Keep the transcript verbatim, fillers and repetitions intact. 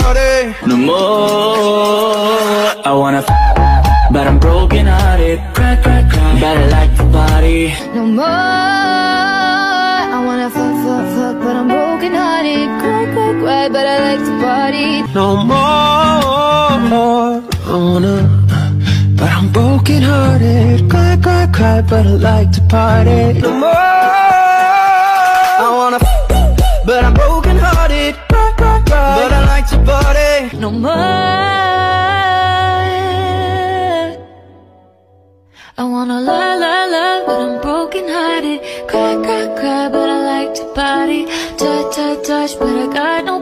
party no more. I wanna f but I'm broken hearted. Cry, cry, cry, but I like the party no more. I wanna fuck, fuck, fuck, but I'm broken hearted. Cry, cry, cry, but I like to party no more. I wanna, but I'm broken hearted. Cry, cry, cry, but I like to party no more. I wanna f but I'm broken hearted. Cry, cry, cry, but I like to party no more. I wanna la la la, but I'm broken hearted. Cry, cry, cry, but I like to party. Touch, touch, touch, but I got no